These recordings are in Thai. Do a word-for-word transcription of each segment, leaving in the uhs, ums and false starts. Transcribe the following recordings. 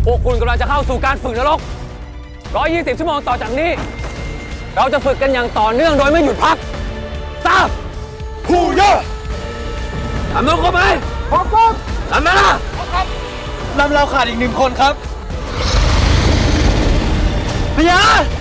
พวกคุณกำลังจะเข้าสู่การฝึกนรกหนึ่งร้อยยี่สิบชั่วโมงต่อจากนี้เราจะฝึกกันอย่างต่อเนื่องโดยไม่หยุดพักทราบผู้เยอะทำนกเข้าไปพร้อมครับทำนะนะนำเราขาดอีกหนึ่งคนครับพยา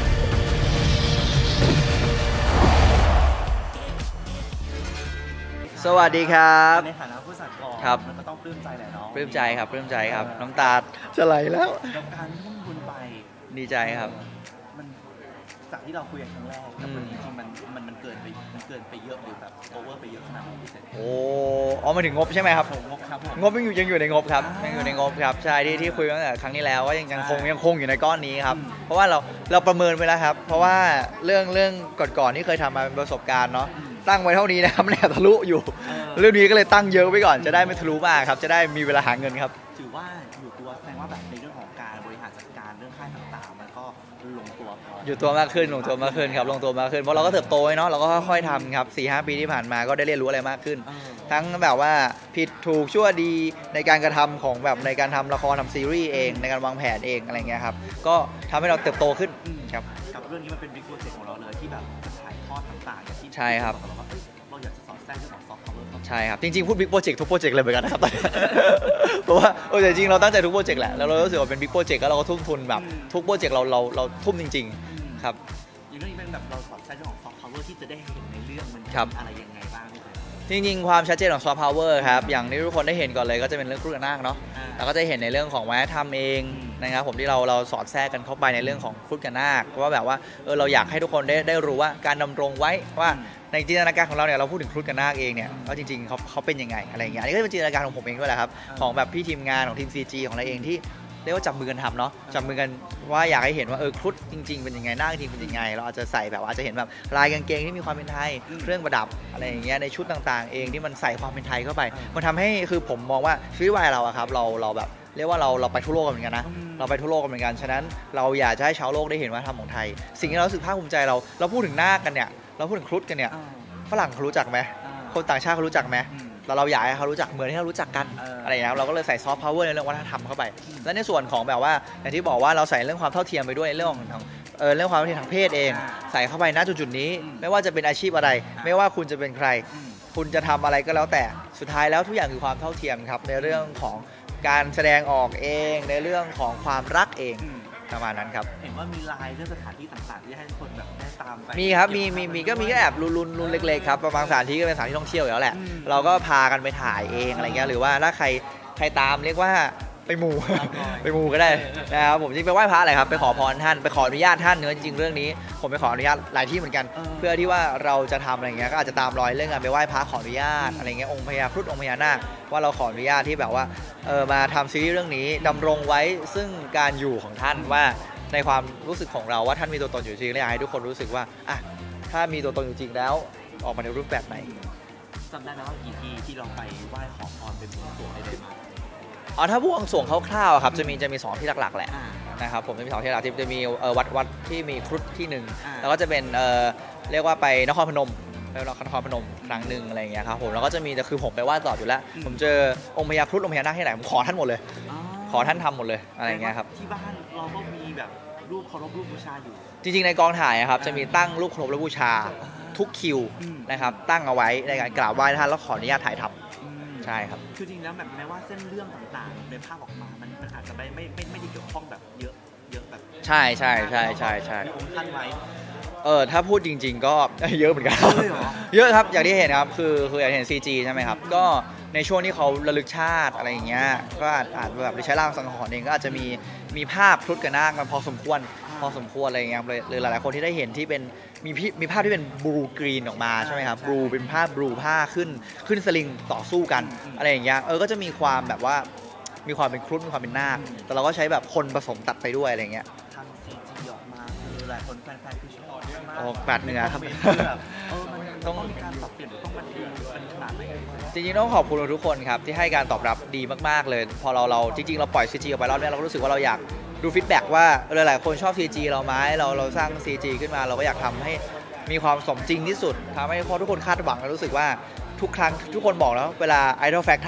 สวัสดีครับในฐานะผู้จัดกองครับมันก็ต้องปลื้มใจแหละเนาะปลื้มใจครับปลื้มใจครับน้ำตาจะไหลแล้วกับการทุ่มทุนไปดีใจครับมันจากที่เราคุยกันครั้งแรกแต่จริงๆมันมันมันเกินไปมันเกินไปเยอะหรือแบบโอเวอร์ไปเยอะขนาดไหนพี่เสร็จโอ้อ๋อมาถึงงบใช่ไหมครับงบครับงบยังอยู่ยังอยู่ในงบครับยังอยู่ในงบครับใช่ที่ที่คุยตั้งแต่ครั้งที่แล้วว่ายังยังคงยังคงอยู่ในก้อนนี้ครับเพราะว่าเราเราประเมินไปแล้วครับเพราะว่าเรื่องเรื่องก่อนๆที่เคยทำมาเป็นประสบการณ์เนาะตั้งไว้เท่านี้นะครับแนวทะลุอยู่เรื่องนี้ก็เลยตั้งเยอะไว้ก่อนจะได้ไม่ทะลุมากครับจะได้มีเวลาหาเงินครับถือว่าอยู่ตัวแสดงว่าแบบในเรื่องของการบริหารจัดการเรื่องค่ายต่างๆมันก็ลงตัวพออยู่ตัวมากขึ้นลงตัวมากขึ้นครับลงตัวมากขึ้นเพราะเราก็เติบโตเนาะเราก็ค่อยๆทำครับ สี่ห้า ปีที่ผ่านมาก็ได้เรียนรู้อะไรมากขึ้นทั้งแบบว่าผิดถูกชั่วดีในการกระทำของแบบในการทำละครทำซีรีส์เองในการวางแผนเองอะไรเงี้ยครับก็ทำให้เราเติบโตขึ้นครับกับเรื่องนี้มันเป็นบิ๊กโปรเจกต์ของเราเลยที่แบบจะถ่ายทอดต่างๆอย่างที่ใช่ครับเราอยากจะสอดแทรกเรื่องของซอฟต์พาวเวอร์ใช่ครับจริงๆพูดบิ๊กโปรเจกต์ทุกโปรเจกต์เลยเหมือนกันนะครับเพราะว่าโอ้แต่จริงเราตั้งใจทุกโปรเจกต์แหละแล้วเรารู้สึกว่าเป็นบิ๊กโปรเจกต์แล้วเราก็ทุ่มทุนแบบทุกโปรเจกต์เราเราเราทุ่มจริงๆครับอย่างเรื่องนี้เป็นแบบเราสอดแทรกเรื่องของซอฟต์พาวเวอร์ที่จะได้เห็นในเรื่องมันอะไรยังไงบ้างจริงๆความชัดเจนของซอฟต์พาวเวอร์ครับอย่างที่ทุกคนได้เห็นก่อนเลยก็จะเป็นเรื่องครุฑนาคเนาะแล้วก็จะเห็นในเรื่องของวัฒนธรรมเองนะครับผมที่เราเราสอดแทรกกันเข้าไปในเรื่องของครุฑนาคเพราะว่าแบบว่าเออเราอยากให้ทุกคนได้ได้รู้ว่าการดำรงไว้ว่าในจินตนาการของเราเนี่ยเราพูดถึงครุฑนาคเองเนี่ยว่าจริงๆเขาเขาเป็นยังไงอะไรอย่างเงี้ยอันนี้ก็เป็นจินตนาการของผมเองด้วยแหละครับของแบบพี่ทีมงานของทีม ซี จี ของเราเองที่เรียกว่าจับมือกันทำเนาะจับมือกันว่าอยากให้เห็นว่าเออครุฑจริงๆเป็นยังไงหน้าจริงเป็นยังไงเราอาจจะใส่แบบอาจจะเห็นแบบลายกางเกงที่มีความเป็นไทยเครื่องประดับอะไรอย่างเงี้ยในชุดต่างๆเองที่มันใส่ความเป็นไทยเข้าไปมันทำให้คือผมมองว่าชีวิตวัยเราอะครับเราเราแบบเรียกว่าเราเราไปทั่วโลกกันเหมือนกันนะเราไปทั่วโลกกันเหมือนกันฉะนั้นเราอยากจะให้ชาวโลกได้เห็นวัฒนธรรมของไทยสิ่งที่เรารู้สึกภาคภูมิใจเราเราพูดถึงนาคกันเนี่ยเราพูดถึงครุฑกันเนี่ยฝรั่งเขารู้จักไหมคนต่างชาติเขารู้จักไหมเราเราอยากให้เขารู้จักเหมือนที่เรารู้จักกันอะไรอย่างเงี้ยเราก็เลยใส่ซอฟต์พาวเวอร์ในเรื่องวัฒนธรรมเข้าไปและในส่วนของแบบว่าอย่างที่บอกว่าเราใส่เรื่องความเท่าเทียมไปด้วยในเรื่องของเออเรื่องความเท่าเทียมทางเพศเองใส่เข้าไปณจุดๆนี้ไม่ว่าจะเป็นอาชีพอะไรไม่ว่าคุณจะเป็นใครคุณจะทำอะไรก็แล้วแต่สุดท้ายแล้วทุกอย่างคือความเท่าเทียมครับในเรื่องของการแสดงออกเองในเรื่องของความรักเองประมาณนั้นครับเห็นว่ามีไลน์เรื่องสถานที่ต่างๆที่ให้คนแบบได้ตามไปมีครับมีมีมีก็มีก็แอบรุนรุนรุนเล็กๆครับบางสถานที่ก็เป็นสถานที่ท่องเที่ยวอยู่แล้วแหละเราก็พากันไปถ่ายเองอะไรเงี้ยหรือว่าถ้าใครใครตามเรียกว่าไปหมู่ไปหมู่ก็ได้นะครับผมจริงไปไหว้พระอะไรครับไปขอพรท่านไปขออนุญาตท่านเนื้อจริงๆเรื่องนี้ผมไปขออนุญาตหลายที่เหมือนกันเพื่อที่ว่าเราจะทำอะไรเงี้ยก็อาจจะตามรอยเรื่องการไปไหว้พระขออนุญาตอะไรเงี้ยองค์พญาครุฑองค์พญานาคว่าเราขออนุญาตที่แบบว่าเออมาทำซีรีส์เรื่องนี้ดำรงไว้ซึ่งการอยู่ของท่านว่าในความรู้สึกของเราว่าท่านมีตัวตนอยู่จริงและอยากให้ทุกคนรู้สึกว่าอ่ะถ้ามีตัวตนอยู่จริงแล้วออกมาในรูปแบบไหนจำได้ไหมว่ากี่ที่ที่เราไปไหว้ขอพรเป็นบวงสรวงได้มาอ๋อถ้าบวงสรวงคร่าวๆครับจะมีจะมีสองที่หลักๆแหละนะครับผมจะมีสองที่หลักที่จะมีวัดวัดที่มีครุฑที่หนึ่งแล้วก็จะเป็นเอ่อเรียกว่าไปนครพนมไปนครพนมครั้งหนึ่งอะไรอย่างเงี้ยครับผมแล้วก็จะมีแต่คือผมไปไหว้ต่ออยู่แล้วผมเจอองค์พญาครุฑองค์พญานาคที่ไหนผมขอท่านหมดเลยขอท่านทำหมดเลยอะไรอย่างเงี้ยครับที่บ้านเราก็มีแบบรูปเคารพรูปบูชาอยู่จริงๆในกองถ่ายครับจะมีตั้งรูปเคารพและบูชาทุกคิวนะครับตั้งเอาไว้ในการกราบไหว้ท่านแล้วขออนุญาตถ่ายทำใช่ครับคือจริงแล้วแบบแม้ว่าเส้นเรื่องต่างๆในภาพออกมามันมันอาจจะไม่ไม่ไม่ไม่ได้เกี่ยวข้องแบบเยอะเยอะแบบใช่ใช่ใช่ใช่ใช่องค์ท่านไว้เออถ้าพูดจริงๆก็เยอะเหมือนกันเยอะครับอย่างที่เห็นครับคือคืออย่างที่เห็น ซี จี ใช่ไหมครับก็ในช่วงที่เขาระลึกชาติอะไรอย่างเงี้ยก็อาจอาจแบบใช้ร่างสังหรณ์เองก็อาจจะมีมีภาพครุฑกับนาคมันพอสมควรพอสมควรอะไรอย่างเงี้ยเลยหรือหลายๆคนที่ได้เห็นที่เป็นมีพี่มีภาพที่เป็นบลูกรีนออกมาใช่ไหมครับบลูเป็นภาพบลูผ้าขึ้นขึ้นสลิงต่อสู้กันอะไรอย่างเงี้ยเออก็จะมีความแบบว่ามีความเป็นครุฑมีความเป็นนาคแต่เราก็ใช้แบบคนผสมตัดไปด้วยอะไรอย่างเงี้ยทำ ซี จี ออกมาคือหลายคนแฟนๆคือชอบมากออกแปดเนื้อครับต้องมีการปรับเปลี่ยนต้องมันเป็นขนาดไหนจริงๆต้องขอบคุณทุกคนครับที่ให้การตอบรับดีมากๆเลยพอเราเราจริงๆเราปล่อย ซี จี ออกไปรอบนี้เราก็รู้สึกว่าเราอยากดูฟีดแบ็กว่าหลายๆคนชอบ ซี จี เราไหมเราเราสร้าง ซี จี ขึ้นมาเราก็อยากทำให้มีความสมจริงที่สุดทำให้ทุกคนคาดหวังและรู้สึกว่าทุกครั้งทุกคนบอกแล้วเวลา Idol Fact ทำ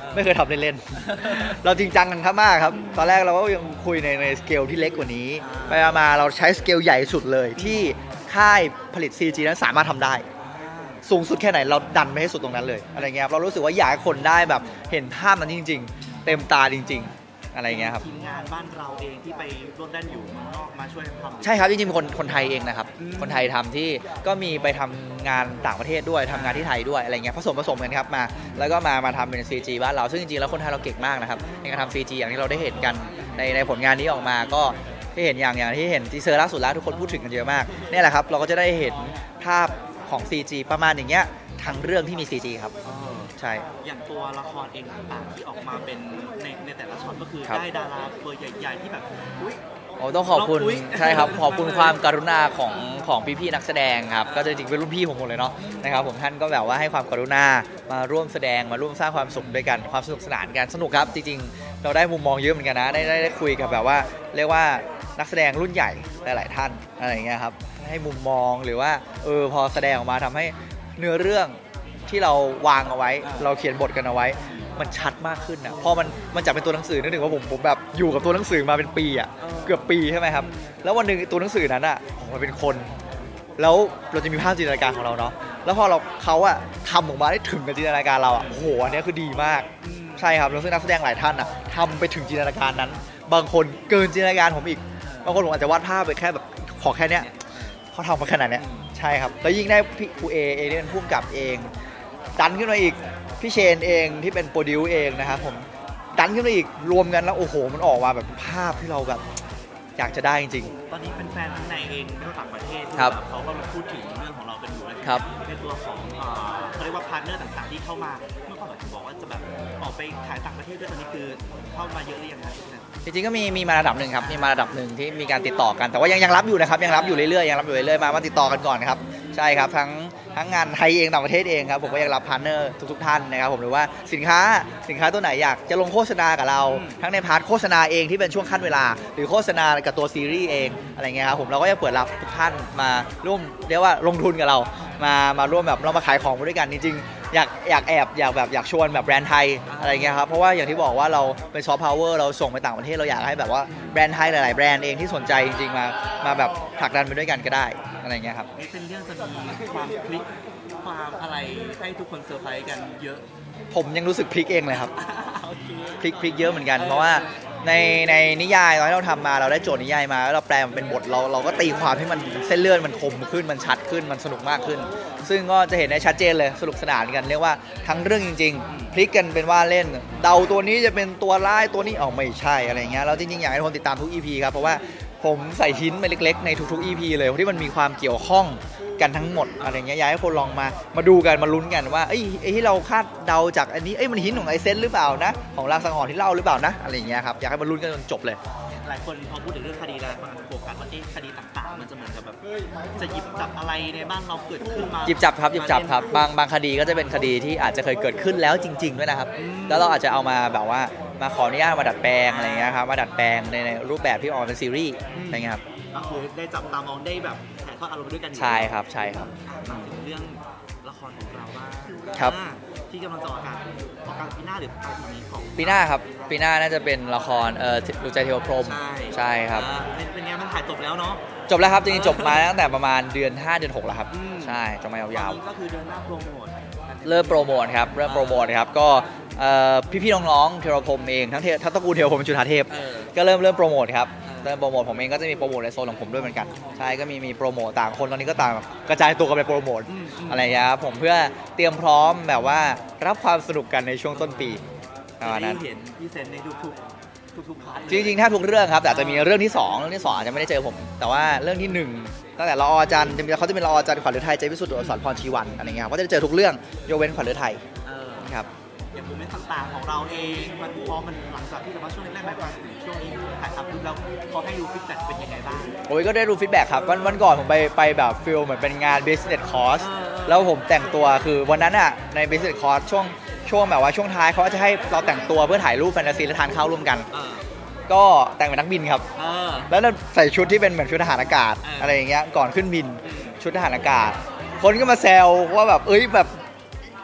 ไม่เคยทำเล่นๆ เราจริงจังกันครับมากครับตอนแรกเราก็ยังคุยในในสเกลที่เล็กกว่านี้ไปมาเราใช้สเกลใหญ่สุดเลยที่ค่ายผลิต ซี จี นั้นสามารถทำได้สูงสุดแค่ไหนเราดันไปให้สุดตรงนั้นเลยอะไรเงี้ยเรารู้สึกว่าอยากให้คนได้แบบเห็นภาพนั้นจริงๆเต็มตาจริงๆอะไรเงี้ยครับทีมงานบ้านเราเองที่ไปร่วมเล่นอยู่เมืองนอกมาช่วยทำใช่ครับจริงๆเป็นคนคนไทยเองนะครับคนไทยทำที่ก็มีไปทำงานต่างประเทศด้วยทำงานที่ไทยด้วยอะไรเงี้ยผสมผสมกันครับมาแล้วก็มามาทำเป็น ซี จี บ้านเราซึ่งจริงๆแล้วคนไทยเราเก่งมากนะครับในการทำ ซี จี อย่างที่เราได้เห็นกันในในผลงานนี้ออกมาก็ที่เห็นอย่างอย่างที่เห็นทีเซอร์ล่าสุดแล้วทุกคนพูดถึงกันเยอะมากนี่แหละครับเราก็จะได้เห็นภาพของ ซี จี ประมาณอย่างเงี้ยทั้งเรื่องที่มี ซี จี ครับใช่อย่างตัวละครเองต่างๆที่ออกมาเป็นในในแต่ละช็อตก็คือได้ดาราเบอร์ใหญ่ๆที่แบบอุ้ยโอ้ต้องขอบคุณใช่ครับขอบคุณความกรุณาของของพี่ๆนักแสดงครับก็จริงๆเป็นรุ่นพี่ผมหมดเลยเนาะนะครับผมท่านก็แบบว่าให้ความกรุณามาร่วมแสดงมาร่วมสร้างความสุขด้วยกันความสนุกสนานกันสนุกครับจริงๆเราได้มุมมองเยอะเหมือนกันนะได้ได้ได้คุยกับแบบว่าเรียกว่านักแสดงรุ่นใหญ่หลายๆท่านอะไรอย่างเงี้ยครับให้มุมมองหรือว่าเออพอแสดงออกมาทำให้เนื้อเรื่องที่เราวางเอาไว้เราเขียนบทกันเอาไว้มันชัดมากขึ้นนะพอมันมันจะเป็นตัวหนังสือนึกถึงว่าผมผมแบบอยู่กับตัวหนังสือมาเป็นปีอ่ะเกือบปีใช่ไหมครับแล้ววันหนึ่งตัวหนังสือนั้นอ่ะมันเป็นคนแล้วเราจะมีภาพจินตนาการของเราเนาะแล้วพอเราเขาอ่ะทำออกมาได้ถึงกับจินตนาการเราอ่ะโอ้โหอันนี้คือดีมากใช่ครับแล้วซึ่งนักแสดงหลายท่านอ่ะทำไปถึงจินตนาการนั้นบางคนเกินจินตนาการผมอีกบางคนผมอาจจะวาดภาพไปแค่แบบขอแค่เนี้ยเขาทำมาขนาดเนี้ยใช่ครับแล้วยิ่งได้พี่ครูเอเอที่เป็นผู้กำกับเองดันขึ้นมาอีกพี่เชนเองที่เป็นโปรดิวเองนะครับผมดันขึ้นมาอีกรวมกันแล้วโอ้โหมันออกมาแบบภาพที่เราแบบอยากจะได้จริงๆตอนนี้เป็นแฟนทั้งในเองและต่างประเทศเขาก็พูดถึงเรื่องของเรากันอยู่นะครับในตัวของเขาเรียกว่าพาร์ทเนอร์ต่างๆที่เข้ามาเมื่อก่อนผมบอกว่าจะแบบออกไปขายต่างประเทศด้วยตอนนี้คือเข้ามาเยอะหรือยังครับจริงๆก็มีมีมาระดับหนึ่งครับมีมาระดับหนึ่งที่มีการติดต่อกันแต่ว่ายังยังรับอยู่นะครับยังรับอยู่เรื่อยๆยังรับอยู่เรื่อยๆมามาติดต่อกันก่อนครับใช่ครับทั้งทั้งงานไทยเองต่างประเทศเองครับผมก็ยังรับพาร์ทเนอร์ทุกๆท่านนะครับผมหรือว่าสินค้าสินค้าตัวไหนอยากจะลงโฆษณากับเราทั้งในพาร์ทโฆษณาเองที่เป็นช่วงขั้นเวลาหรือโฆษณากับตัวซีรีส์เองอะไรเงี้ยครับผมเราก็จะเปิดรับทุกท่านมาร่วมเรียกว่าลงทุนกับเรามามาร่วมแบบเรามาขายของด้วยกันจริงๆอยากอยากแอบอยากแบบอยากชวนแบบแบรนด์ไทยอะไรเงี้ยครับเพราะว่าอย่างที่บอกว่าเราเป็นซอฟต์พาวเวอร์เราส่งไปต่างประเทศเราอยากให้แบบว่าแบรนด์ไทยหลายๆแบรนด์เองที่สนใจจริงๆมามาแบบผลักดันไปด้วยกันก็ได้อะไรเงี้ยครับนี่เป็นเรื่องจะมีความคลิกความอะไรให้ทุกคนเซอร์ไพรส์กันเยอะผมยังรู้สึกพลิกเองเลยครับพลิกพลิกเยอะเหมือนกันเพราะว่าในในนิยายตอนที่เราทำมาเราได้โจทย์นิยายมาแล้วเราแปลมันเป็นบทเราเราก็ตีความให้มันเส้นเลื่อนมันคมขึ้นมันชัดขึ้นมันสนุกมากขึ้นซึ่งก็จะเห็นได้ชัดเจนเลยสนุกสนานกันเรียกว่าทั้งเรื่องจริงๆพลิกกันเป็นว่าเล่นเดาตัวนี้จะเป็นตัวร้ายตัวนี้อ๋อไม่ใช่อะไรเงี้ยแล้วจริงๆอยากให้ทุกคนติดตามทุก อี พี ครับเพราะว่าผมใส่ชิ้นไปเล็กๆในทุกๆ อี พี เลยที่มันมีความเกี่ยวข้องกันทั้งหมดอะไรเงี้ยอยากให้คนลองมามาดูกันมาลุ้นกันว่าไอ้ไอ้ที่เราคาดเดาจากอันนี้ไอ้มันหินของไอเซนหรือเปล่านะของรางสังหรณ์ที่เล่าหรือเปล่านะอะไรเงี้ยครับอยากให้มาลุ้นกันจนจบเลยหลายคนพอพูดถึงเรื่องคดีแล้วมันโฟกัสว่าคดีต่างๆมันจะเหมือนกับแบบจะหยิบจับอะไรในบ้านเราเกิดขึ้นมาหยิบจับครับหยิบจับครับบางบางคดีก็จะเป็นคดีที่อาจจะเคยเกิดขึ้นแล้วจริงๆด้วยนะครับแล้วเราอาจจะเอามาแบบว่ามาขออนุญาตมาดัดแปลงอะไรเงี้ยครับมาดัดแปลงในในรูปแบบที่ออกเป็นซีรีส์อะไรเงี้ยครับก็คือได้จับตามองได้แบบถ่ายทอดอารมณ์ด้วยกันใช่ครับใช่ครับมาถึงเรื่องละครของเราบ้างครับที่กำลังจะออกอากาศออกอากาศปีหน้าหรือปลายปีนี้ของปีหน้าครับปีหน้าน่าจะเป็นละครเอ่อดูใจเทวพรหมใช่ครับเป็นไงมันถ่ายจบแล้วเนาะจบแล้วครับจริงๆจบมาตั้งแต่ประมาณเดือนห้าเดือนหกแล้วครับใช่จบมายาวๆก็คือเดือนหน้าโปรโมทเริ่มโปรโมทครับเริ่มโปรโมทครับก็พี่ๆน้องๆเทวพรหมเองทั้งทั้งตระกูลเทวพรหมจุฑาเทพก็เริ่มเริ่มโปรโมทครับเริ่มโปรโมทผมเองก็จะมีโปรโมทในโซนของผมด้วยเหมือนกันใช่ก็มีมีโปรโมทต่างคนตอนนี้ก็ต่างกระจายตัวกันไปโปรโมทอะไรอย่างเงี้ยครับผมเพื่อเตรียมพร้อมแบบว่ารับความสนุกกันในช่วงต้นปีประมาณนั้นเห็นพี่เซนในทุกๆทุกๆพาร์ทจริงๆถ้าทุกเรื่องครับแต่อาจจะมีเรื่องที่สองเรื่องที่สองอาจจะไม่ได้เจอผมแต่ว่าเรื่องที่หนึ่งตั้งแต่ละอจันทร์เขาจะเป็นละอจันทร์ขวัญฤทัยใจพิสุทธิ์สอนพรชีวันอะไรเงี้ยครับก็จะเจอทุกเรื่องยกเว้นขวัญฤทัยครับอย่างโมเมนต์ต่างๆของเราเองมันพอมันหลังจากที่เราว่าช่วงแรกๆมาช่วงนี้ถ่ายทำดูแล้วพอให้ดูฟีดแบ็กเป็นยังไงบ้างโอ้ยก็ได้ดูฟีดแบ็กครับวันวันก่อนผมไปไปแบบฟิลเหมือนเป็นงาน business course แล้วผมแต่งตัวคือวันนั้นอ่ะใน business course ช่วงช่วงแบบว่าช่วงท้ายเขาจะให้เราแต่งตัวเพื่อถ่ายรูปแฟนตาซีและทานข้าวร่วมกันก็แต่งเป็นนักบินครับแล้วใส่ชุดที่เป็นเหมือนชุดทหารอากาศอะไรอย่างเงี้ยก่อนขึ้นบินชุดทหารอากาศคนก็มาแซวว่าแบบเอ้ยแบบ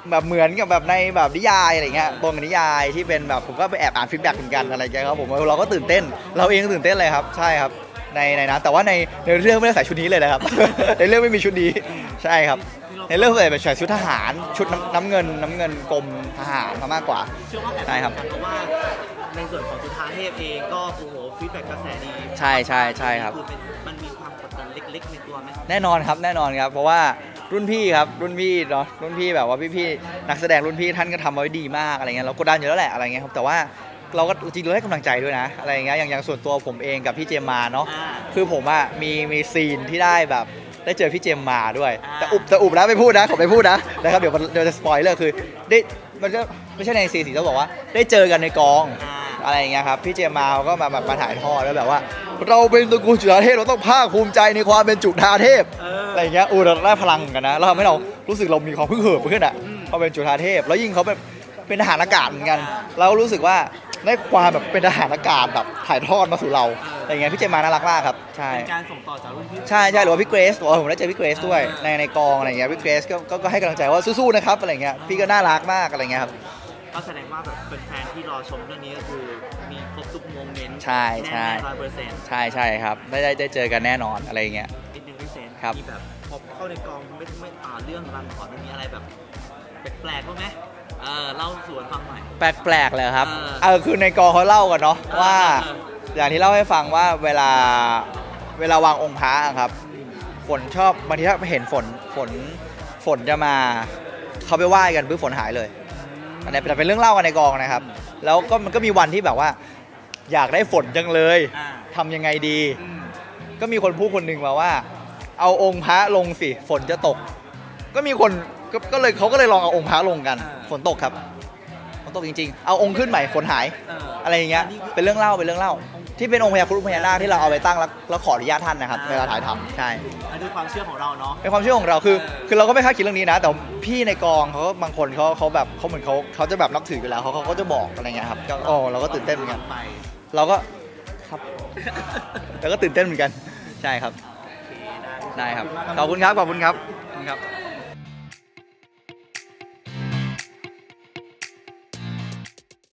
แบบเหมือนกับแบบในแบบนิยายอะไรเงี้ยตรงกับนิยายที่เป็นแบบผมก็ไปแอบอ่านฟีดแบ็กเหมือนกันอะไรเงี้ยครับผมเราก็ตื่นเต้นเราเองก็ตื่นเต้นเลยครับใช่ครับในในนั้นแต่ว่าในในเรื่องไม่ได้ใส่ชุดนี้เลยนะครับ ในเรื่องไม่มีชุดนี้ใช่ครับในเรื่องใส่เป็นชุดทหารชุดน้ำน้ำเงินน้ำเงินกรมทหารมากกว่าเชื่อว่าแอบใช่ครับเพราะว่าในส่วนของจุฑาเทพเองก็โอ้โหฟีดแบ็กกระแสดีใช่ใช่ใช่ครับคือเป็นมันมีความกดดันเล็กๆในตัวไหมแน่นอนครับแน่นอนครับเพราะว่ารุ่นพี่ครับรุ่นพี่เนาะรุ่นพี่แบบว่าพี่ๆนักแสดงรุ่นพี่ท่านก็ทำไว้ดีมากอะไรเงี้ยเรากดดันอยู่แล้วแหละอะไรเงี้ยครับแต่ว่าเราก็จริงๆเราให้กำลังใจด้วยนะอะไรเงี้ยอย่างอย่างส่วนตัวผมเองกับพี่เจมมาเนาะอ่าคือผมอะมีมีซีนที่ได้แบบได้เจอพี่เจมมาด้วยอ่าแต่อุบแต่อุบแล้วไม่พูดนะผมไม่พูดนะนะครับเดี๋ยวมันเดี๋ยวจะสปอยเลอร์คือได้มันก็ไม่ใช่ในซีนสิต้องบอกว่าได้เจอกันในกองอ่าอะไรอย่างเงี้ยครับพี่เจมมาเขาก็มาแบบมาถ่ายทอดแล้วแบบว่า เราเป็นตระกูลจุฑาเทพเราต้องภาคภูมิใจในความเป็นจุฑาเทพเออออะไรอย่างเงี้ยอูเราได้พลังเหมือนกันนะแล้วทำให้เรารู้สึกเรามีความพึ่งเหิมขึ้นอ่ะพอเป็นจุฑาเทพแล้วยิ่งเขาแบบเป็นทหารอากาศเหมือนกันเรารู้สึกว่าได้ความแบบเป็นทหารอากาศแบบถ่ายทอดมาสู่เราอะไรอย่างเงี้ยพี่เจมมาน่ารักมากครับใช่เป็นการส่งต่อจากรุ่นพี่ใช่ใช่หรือว่าพี่เกรซบอกว่าผมได้เจอพี่เกรซด้วยในในกองอะไรอย่างเงี้ยพี่เกรซก็ก็ก็ให้กำลังใจว่าสู้ๆนะครับอะไรอย่างเงี้ยพี่ก็น่ารักมากอะไรอย่างเงี้ยครับก็แสดงว่าแบบเป็นแฟนที่รอชมเรื่องนี้ก็คือมีครบทุกโมเมนต์ใช่ใช่แน่ร้อยเปอร์เซ็นต์ใช่ใช่ครับได้ได้ได้เจอกันแน่นอนอะไรอย่างเงี้ยนิดนึงพี่เซนครับมีแบบพอเข้าในกองไม่ไม่อ่าเรื่องรังก่อนมันมีอะไรแบบแปลกๆบ้างไหมเออเล่าสู่กันฟังหน่อยแปลกๆเลยครับเออเออคือในกองเขาเล่ากันเนาะเออว่าเอออย่างที่เล่าให้ฟังว่าเวลาเวลาวางองค์พระอะครับฝนชอบบางทีถ้าเห็นฝนฝนฝนจะมาเขาไปไหว้กันปุ๊บฝนหายเลยอันนี้เป็นเรื่องเล่ากันในกองนะครับ แล้วก็มันก็มีวันที่แบบว่า อยากได้ฝนจังเลยอ่าทำยังไงดีอืมก็มีคนพูดคนหนึ่งมาว่า เอาองค์พระลงสิฝนจะตก ก็มีคนก็ก็เลยเขาก็เลยลองเอาองค์พระลงกัน ฝนตกครับฝนตกจริงๆ เอาองค์ขึ้นใหม่ฝนหายเอออะไรอย่างเงี้ยเป็นเรื่องเล่าเป็นเรื่องเล่า ที่เป็นองค์พญาครุฑพญานาคที่เราเอาไปตั้งแล้วแล้วขออนุญาตท่านนะครับเวลาถ่ายทำใช่อันนี้ความเชื่อของเราเนาะเป็นความเชื่อของเราคือเออคือเราก็ไม่คาดคิดเรื่องนี้นะ แต่พี่ในกองเขาบางคนเขาเขาแบบเขาเหมือนเขาเขาจะแบบนับถือกันแล้วเขาเขาก็จะบอกอะไรเงี้ยครับก็โอ้เราก็ตื่นเต้นเหมือนกันไปเราก็ครับ แล้วก็ตื่นเต้นเหมือนกันใช่ครับโอเคได้ได้ครับขอบคุณครับขอบคุณครับขอบคุณครับ